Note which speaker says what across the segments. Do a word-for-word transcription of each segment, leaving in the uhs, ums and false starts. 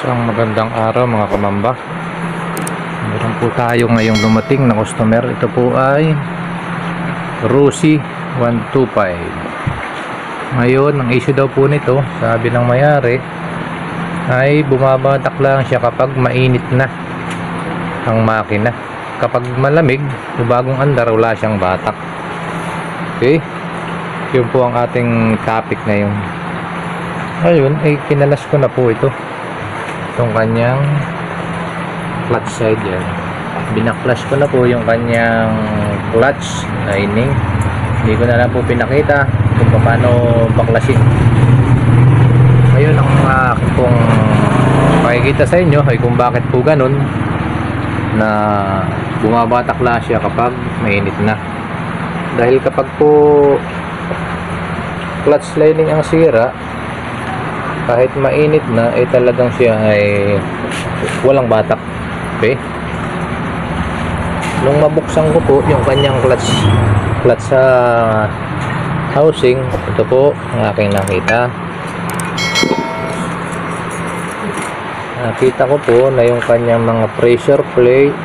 Speaker 1: Isang magandang araw mga kamamba. Meron po tayo ngayong dumating na customer. Ito po ay Rosie one two five. Ngayon, ang issue daw po nito, sabi ng mayari, ay bumabatak lang siya kapag mainit na ang makina. Kapag malamig o bagong andar, wala siyang batak. Okay, yun po ang ating topic ngayon. Ayun, ay kinalas ko na po ito, itong kanyang clutch side. Yan, binaklas ko na po yung kanyang clutch lining. Hindi ko na lang po pinakita kung paano baklasin. Ngayon, ang aking pong makikita sa inyo ay kung bakit po ganun na bumabatakla siya kapag mainit na. Dahil kapag po clutch lining ang sira, kahit mainit na, eh talagang siya ay walang batak. Okay, nung mabuksan ko po yung kanyang clutch clutch sa housing, ito po ang aking nakita. Nakita ko po na yung kanyang mga pressure plate,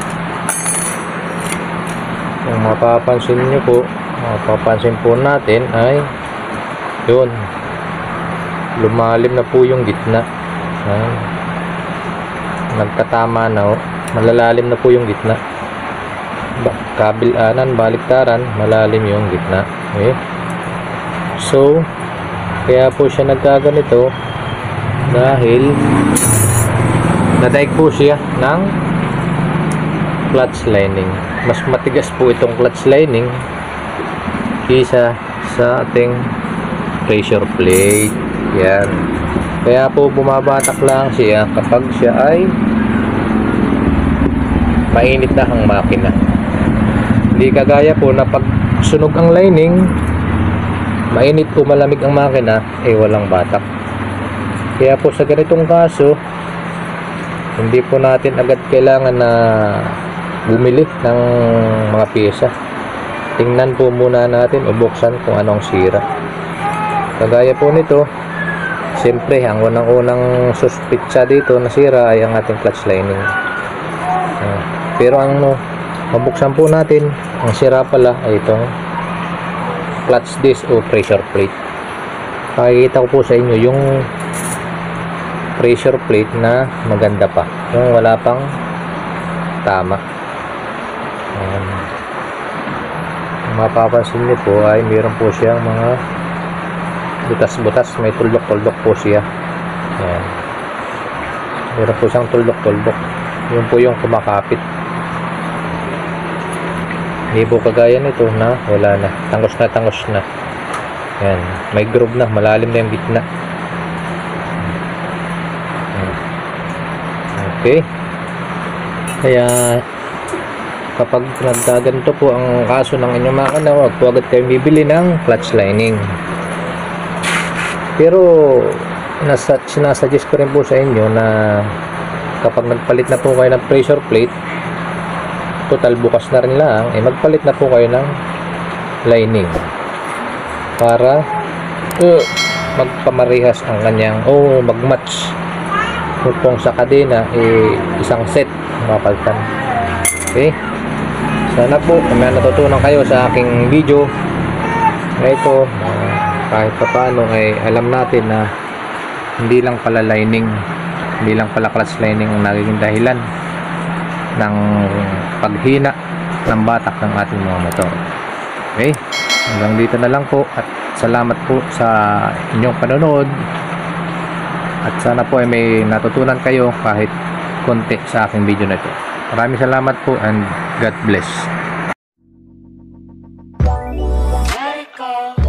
Speaker 1: kung mapapansin nyo po, mapapansin po natin ay yun, lumalim na po yung gitna. Ayan, nagkatama na, oh. Malalalim na po yung gitna. Kabilanan, baliktaran, malalim yung gitna. Okay, so kaya po siya nagkaganito dahil nadaig po siya ng clutch lining. Mas matigas po itong clutch lining kaysa sa ating pressure plate. Yan, kaya po bumabatak lang siya kapag siya ay mainit na ang makina. Hindi kagaya po na pag sunog ang lining, mainit o malamig ang makina, eh walang batak. Kaya po sa ganitong kaso, hindi po natin agad kailangan na bumili ng mga pyesa. Tingnan po muna natin o buksan kung anong sira. Kagaya po nito, siyempre ang unang-unang suspitsa dito na sira ay ang ating clutch lining. Uh, pero ang no, mabuksan po natin, ang sira pala ay itong clutch disc o pressure plate. Pakikita ko po sa inyo yung pressure plate na maganda pa, yung wala pang tama. Um, mapapansin niyo po ay mayroon po siyang mga butas-butas, may tuldok-tuldok po siya. Ayan, mayroon po siyang tuldok-tuldok, yun po yung kumakapit. Hindi po kagaya nito na wala na, tangos na tangos na. Ayan, may groove na, malalim na yung gitna. Okay, kaya kapag nagkaganito po ang kaso ng inyong makina, huwag po agad kayong bibili ng clutch lining. Pero nasa, sinasuggest ko rin po sa inyo na kapag nagpalit na po kayo ng pressure plate, total bukas na rin lang, eh magpalit na po kayo ng lining para uh, magpamarihas ang kanyang o oh, magmatch. Kung sa kadena, eh isang set mapalitan. Okay, sana po may natutunan kayo sa aking video na ito. Uh, kahit pa paano ay alam natin na hindi lang pala lining, hindi lang pala clutch lining ang nagiging dahilan ng paghina ng batak ng ating mga motor. Okay, hanggang dito na lang po at salamat po sa inyong panonood at sana po ay may natutunan kayo kahit konti sa aking video na ito. Maraming salamat po and God bless.